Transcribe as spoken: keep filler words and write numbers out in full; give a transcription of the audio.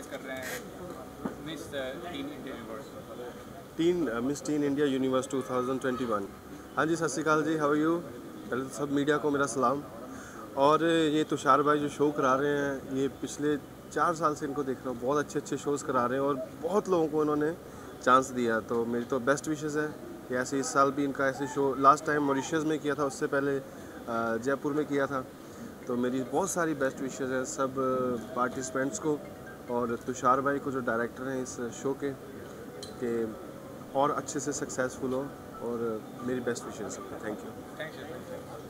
कर रहे हैं miss teen India universe teen miss teen India universe two thousand twenty one. हाँ जी, सत श्रीकाल जी, हाउ आर यू। पहले तो सब मीडिया को मेरा सलाम। और ये तुषार भाई जो शो करा रहे हैं, ये पिछले चार साल से इनको देख रहा हूँ, बहुत अच्छे अच्छे शोज़ करा रहे हैं और बहुत लोगों को इन्होंने चांस दिया। तो मेरी तो बेस्ट विशेस है कि ऐसे इस साल भी इनका ऐसे शो, लास्ट टाइम मॉरिशस में किया था, उससे पहले जयपुर में किया था। तो मेरी बहुत सारी बेस्ट विशेस हैं सब पार्टिसिपेंट्स को और तुषार भाई को जो डायरेक्टर हैं इस शो के कि और अच्छे से सक्सेसफुल हो। और मेरी बेस्ट विशेस सबको। Thank you. Thank you.